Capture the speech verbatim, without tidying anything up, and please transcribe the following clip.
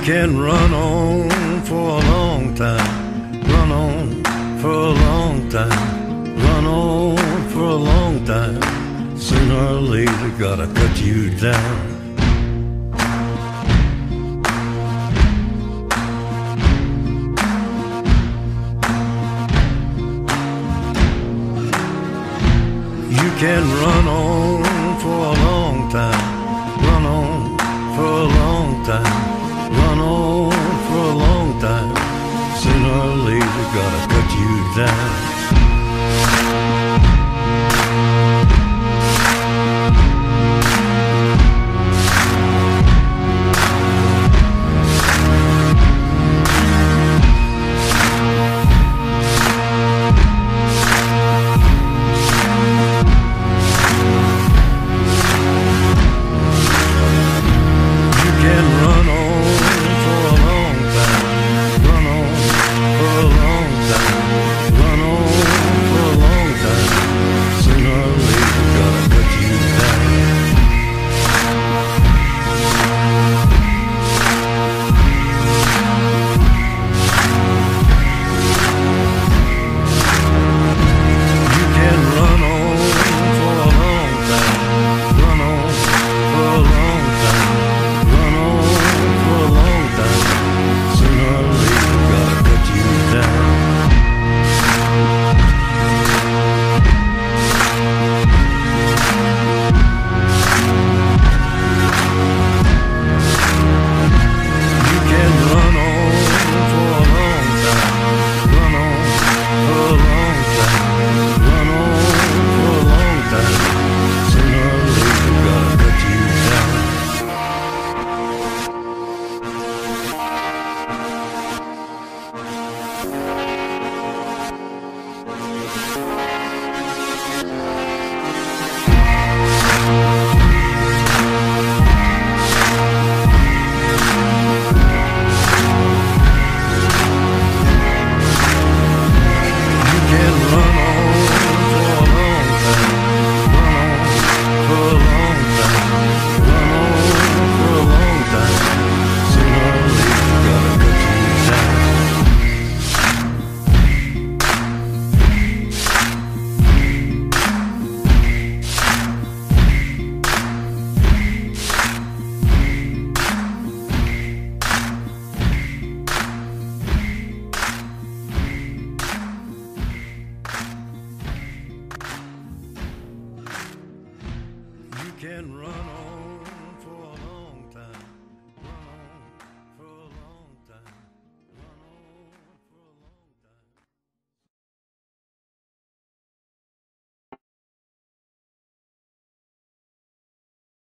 can run on for a long time, run on for a long time, run on for a long time. Sooner or later, gotta cut you down. You can run on for a long time, run on for a long time, run on for a long time. Sooner or later, gotta cut you down. Can run on.